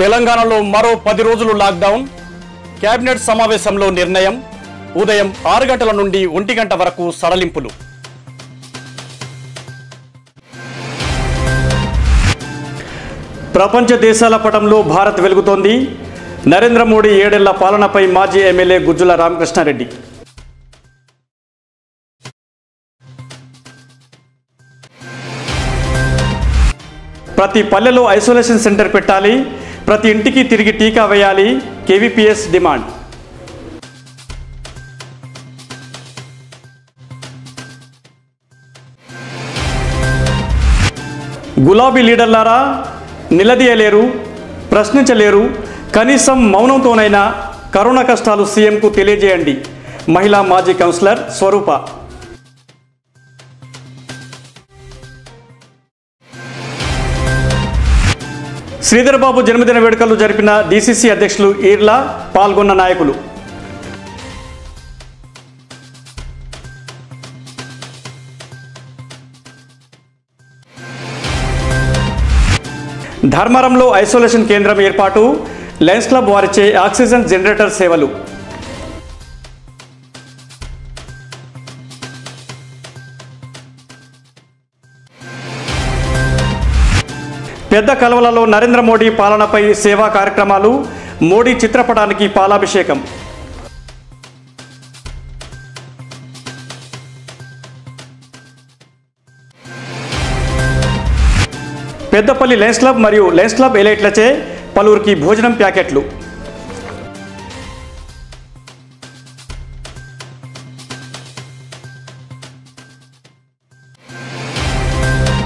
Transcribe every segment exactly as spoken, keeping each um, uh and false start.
తెలంగాణలో మరో పది రోజులు లాక్డౌన్. కేబినెట్ సమావేశంలో నిర్ణయం. ఉదయం ఆరు గంటల నుండి ఒంటి గంట వరకు సడలింపులు. ప్రపంచ దేశాల పటంలో భారత్ వెలుగుతోంది. నరేంద్ర మోడీ ఏడేళ్ల పాలనపై మాజీ ఎమ్మెల్యే గుజ్జుల రామకృష్ణారెడ్డి. ప్రతి పల్లెలో ఐసోలేషన్ సెంటర్ పెట్టాలి, ప్రతి ఇంటికి తిరిగి టీకా వేయాలి, కేవీపీఎస్ డిమాండ్. గులాబీ లీడర్లారా, నిలదీయలేరు, ప్రశ్నించలేరు, కనీసం మౌనంతోనైనా కరోనా కష్టాలు సీఎంకు తెలియజేయండి. మహిళా మాజీ కౌన్సిలర్ స్వరూప. శ్రీధర్ బాబు జన్మదిన వేడుకలు జరిపిన డీసీసీ అధ్యక్షులు ఈర్లా, పాల్గొన్న నాయకులు. ధర్మారంలో ఐసోలేషన్ కేంద్రం ఏర్పాటు, లయన్స్ క్లబ్ వారిచే ఆక్సిజన్ జనరేటర్ సేవలు. పెద్ద కలవలలో నరేంద్ర మోడీ పాలనపై సేవా కార్యక్రమాలు, మోడీ చిత్రపటానికి పాలాభిషేకం. పెద్దపల్లి లయన్స్ క్లబ్ మరియు లయన్స్ క్లబ్ ఎలైట్లచే పలువురికి భోజనం ప్యాకెట్లు.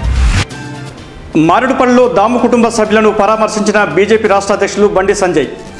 మారేడుపల్లిలో దాము కుటుంబ సభ్యులను పరామర్శించిన బీజేపీ రాష్ట్ర అధ్యక్షులు బండి సంజయ్.